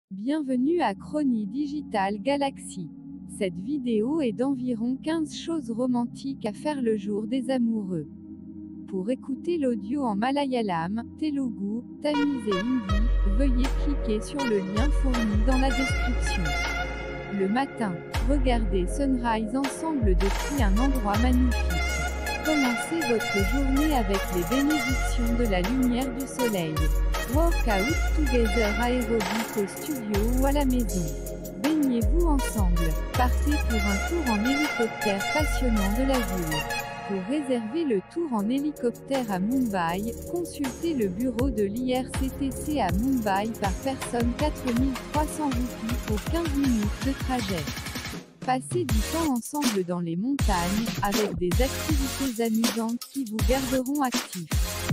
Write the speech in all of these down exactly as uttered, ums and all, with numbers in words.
Bienvenue à Chrony Digital Galaxy. Cette vidéo est d'environ quinze choses romantiques à faire le jour des amoureux. Pour écouter l'audio en malayalam, Telugu, Tamiz et Hindi, veuillez cliquer sur le lien fourni dans la description. Le matin, regardez sunrise ensemble depuis un endroit magnifique. Commencez votre journée avec les bénédictions de la lumière du soleil. Workout together aérobic au studio ou à la maison. Baignez-vous ensemble. Partez pour un tour en hélicoptère passionnant de la ville. Pour réserver le tour en hélicoptère à Mumbai, consultez le bureau de l'I R C T C à Mumbai par personne quatre mille trois cents roupies pour quinze minutes de trajet. Passez du temps ensemble dans les montagnes, avec des activités amusantes qui vous garderont actifs.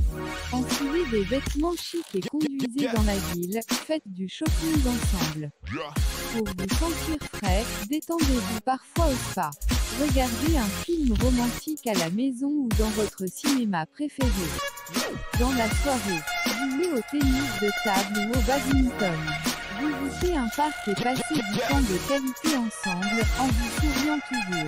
Enfilez des vêtements chics et conduisez dans la ville, faites du shopping ensemble. Pour vous sentir frais, détendez-vous parfois au spa. Regardez un film romantique à la maison ou dans votre cinéma préféré. Dans la soirée, jouez au tennis de table ou au badminton. Visitez un parc et passez du temps de qualité ensemble, en vous souriant toujours.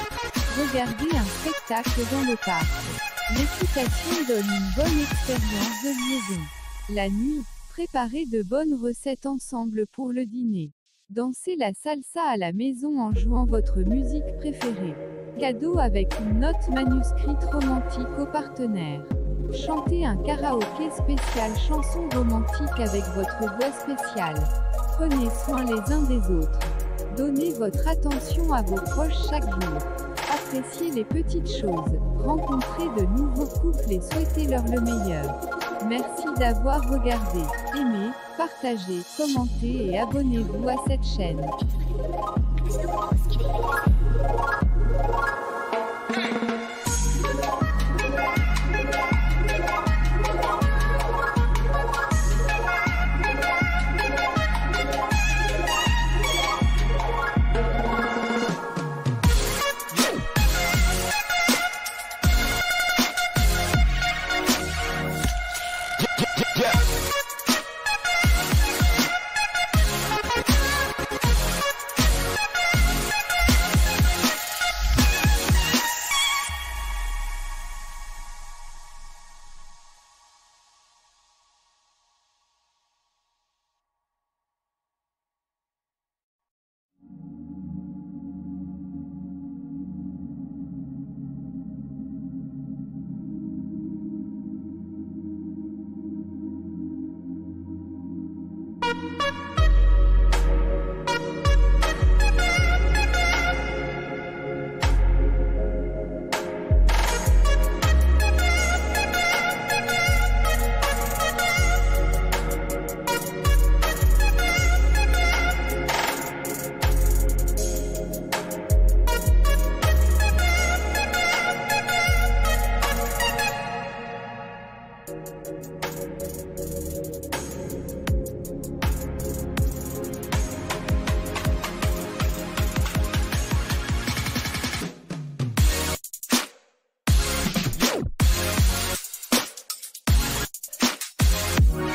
Regardez un spectacle dans le parc. L'équitation donne une bonne expérience de liaison. La nuit, préparez de bonnes recettes ensemble pour le dîner. Dansez la salsa à la maison en jouant votre musique préférée. Cadeau avec une note manuscrite romantique au partenaire. Chantez un karaoké spécial chanson romantique avec votre voix spéciale. Prenez soin les uns des autres. Donnez votre attention à vos proches chaque jour. Appréciez les petites choses. Rencontrez de nouveaux couples et souhaitez-leur le meilleur. Merci d'avoir regardé. Aimez, partagez, commentez et abonnez-vous à cette chaîne.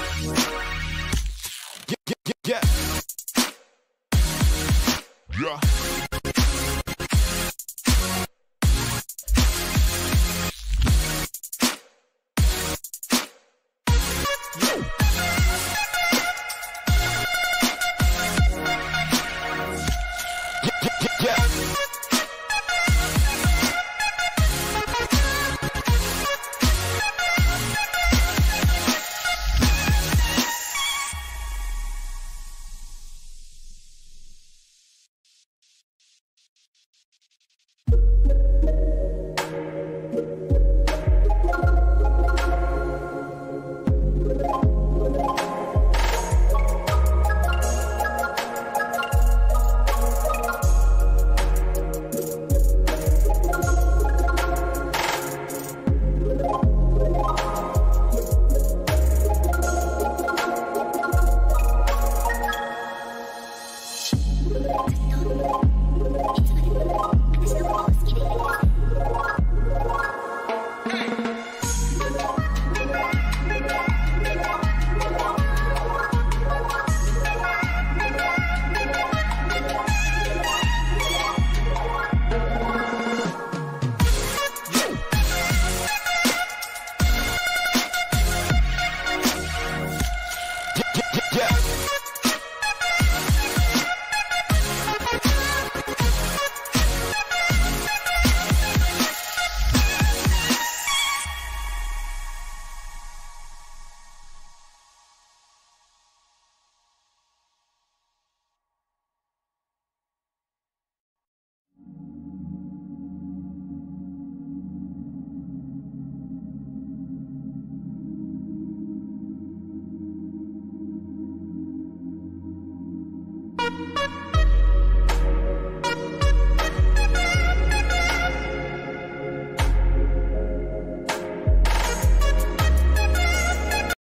Yeah.